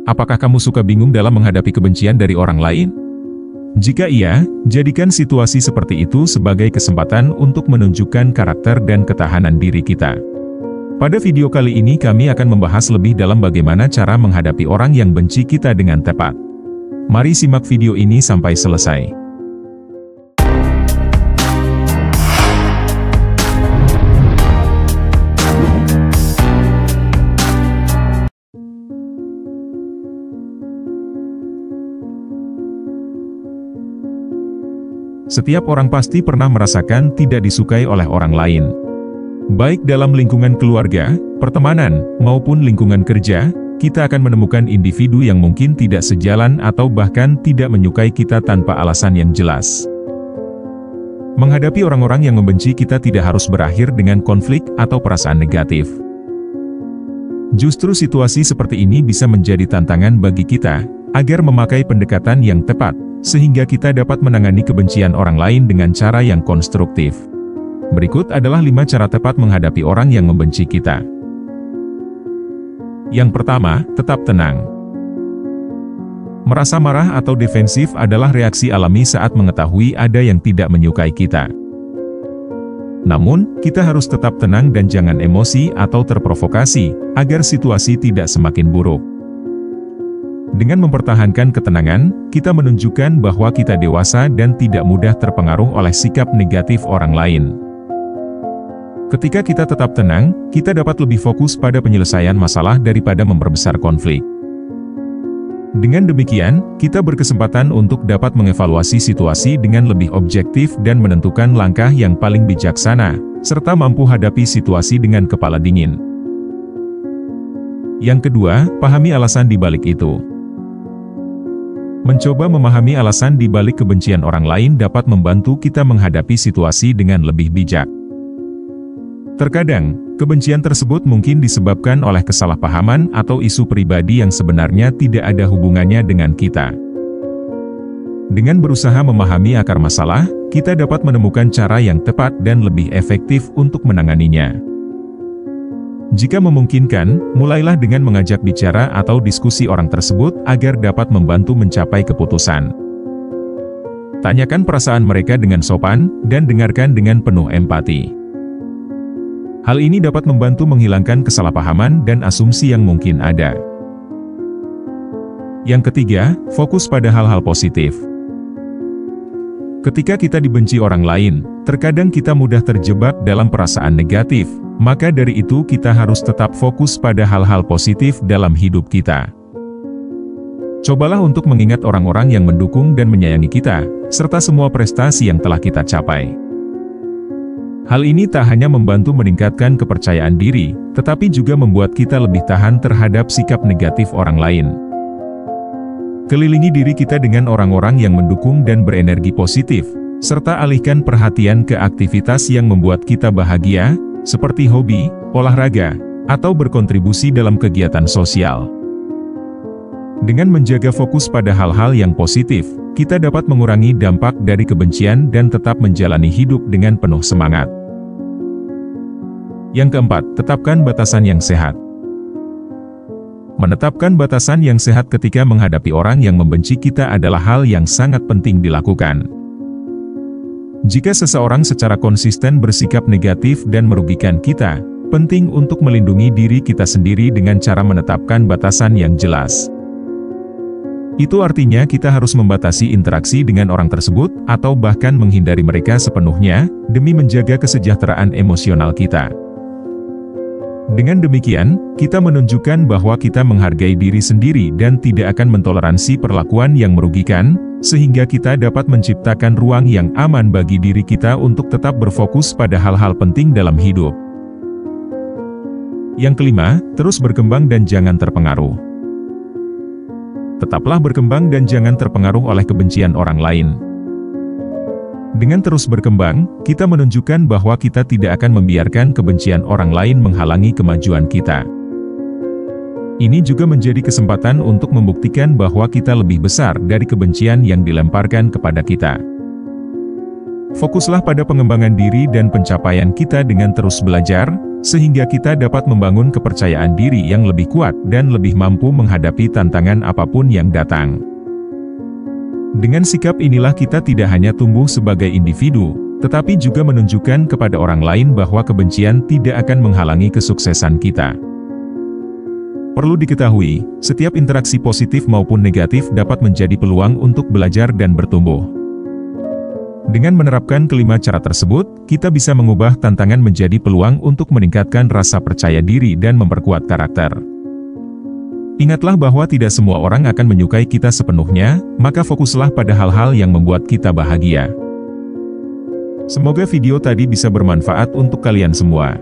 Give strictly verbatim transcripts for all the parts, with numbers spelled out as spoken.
Apakah kamu suka bingung dalam menghadapi kebencian dari orang lain? Jika iya, jadikan situasi seperti itu sebagai kesempatan untuk menunjukkan karakter dan ketahanan diri kita. Pada video kali ini kami akan membahas lebih dalam bagaimana cara menghadapi orang yang benci kita dengan tepat. Mari simak video ini sampai selesai. Setiap orang pasti pernah merasakan tidak disukai oleh orang lain. Baik dalam lingkungan keluarga, pertemanan, maupun lingkungan kerja, kita akan menemukan individu yang mungkin tidak sejalan atau bahkan tidak menyukai kita tanpa alasan yang jelas. Menghadapi orang-orang yang membenci kita tidak harus berakhir dengan konflik atau perasaan negatif. Justru situasi seperti ini bisa menjadi tantangan bagi kita, agar memakai pendekatan yang tepat, sehingga kita dapat menangani kebencian orang lain dengan cara yang konstruktif. Berikut adalah lima cara tepat menghadapi orang yang membenci kita. Yang pertama, tetap tenang. Merasa marah atau defensif adalah reaksi alami saat mengetahui ada yang tidak menyukai kita. Namun, kita harus tetap tenang dan jangan emosi atau terprovokasi, agar situasi tidak semakin buruk. Dengan mempertahankan ketenangan, kita menunjukkan bahwa kita dewasa dan tidak mudah terpengaruh oleh sikap negatif orang lain. Ketika kita tetap tenang, kita dapat lebih fokus pada penyelesaian masalah daripada memperbesar konflik. Dengan demikian, kita berkesempatan untuk dapat mengevaluasi situasi dengan lebih objektif dan menentukan langkah yang paling bijaksana, serta mampu hadapi situasi dengan kepala dingin. Yang kedua, pahami alasan di balik itu. Mencoba memahami alasan di balik kebencian orang lain dapat membantu kita menghadapi situasi dengan lebih bijak. Terkadang, kebencian tersebut mungkin disebabkan oleh kesalahpahaman atau isu pribadi yang sebenarnya tidak ada hubungannya dengan kita. Dengan berusaha memahami akar masalah, kita dapat menemukan cara yang tepat dan lebih efektif untuk menanganinya. Jika memungkinkan, mulailah dengan mengajak bicara atau diskusi orang tersebut agar dapat membantu mencapai keputusan. Tanyakan perasaan mereka dengan sopan, dan dengarkan dengan penuh empati. Hal ini dapat membantu menghilangkan kesalahpahaman dan asumsi yang mungkin ada. Yang ketiga, fokus pada hal-hal positif. Ketika kita dibenci orang lain, terkadang kita mudah terjebak dalam perasaan negatif. Maka dari itu kita harus tetap fokus pada hal-hal positif dalam hidup kita. Cobalah untuk mengingat orang-orang yang mendukung dan menyayangi kita, serta semua prestasi yang telah kita capai. Hal ini tak hanya membantu meningkatkan kepercayaan diri, tetapi juga membuat kita lebih tahan terhadap sikap negatif orang lain. Kelilingi diri kita dengan orang-orang yang mendukung dan berenergi positif, serta alihkan perhatian ke aktivitas yang membuat kita bahagia, seperti hobi, olahraga, atau berkontribusi dalam kegiatan sosial. Dengan menjaga fokus pada hal-hal yang positif, kita dapat mengurangi dampak dari kebencian dan tetap menjalani hidup dengan penuh semangat. Yang keempat, tetapkan batasan yang sehat. Menetapkan batasan yang sehat ketika menghadapi orang yang membenci kita adalah hal yang sangat penting dilakukan. Jika seseorang secara konsisten bersikap negatif dan merugikan kita, penting untuk melindungi diri kita sendiri dengan cara menetapkan batasan yang jelas. Itu artinya kita harus membatasi interaksi dengan orang tersebut, atau bahkan menghindari mereka sepenuhnya, demi menjaga kesejahteraan emosional kita. Dengan demikian, kita menunjukkan bahwa kita menghargai diri sendiri dan tidak akan mentoleransi perlakuan yang merugikan, sehingga kita dapat menciptakan ruang yang aman bagi diri kita untuk tetap berfokus pada hal-hal penting dalam hidup. Yang kelima, terus berkembang dan jangan terpengaruh. Tetaplah berkembang dan jangan terpengaruh oleh kebencian orang lain. Dengan terus berkembang, kita menunjukkan bahwa kita tidak akan membiarkan kebencian orang lain menghalangi kemajuan kita. Ini juga menjadi kesempatan untuk membuktikan bahwa kita lebih besar dari kebencian yang dilemparkan kepada kita. Fokuslah pada pengembangan diri dan pencapaian kita dengan terus belajar, sehingga kita dapat membangun kepercayaan diri yang lebih kuat dan lebih mampu menghadapi tantangan apapun yang datang. Dengan sikap inilah kita tidak hanya tumbuh sebagai individu, tetapi juga menunjukkan kepada orang lain bahwa kebencian tidak akan menghalangi kesuksesan kita. Perlu diketahui, setiap interaksi positif maupun negatif dapat menjadi peluang untuk belajar dan bertumbuh. Dengan menerapkan kelima cara tersebut, kita bisa mengubah tantangan menjadi peluang untuk meningkatkan rasa percaya diri dan memperkuat karakter. Ingatlah bahwa tidak semua orang akan menyukai kita sepenuhnya, maka fokuslah pada hal-hal yang membuat kita bahagia. Semoga video tadi bisa bermanfaat untuk kalian semua.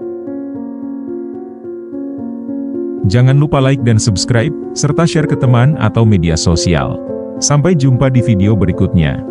Jangan lupa like dan subscribe, serta share ke teman atau media sosial. Sampai jumpa di video berikutnya.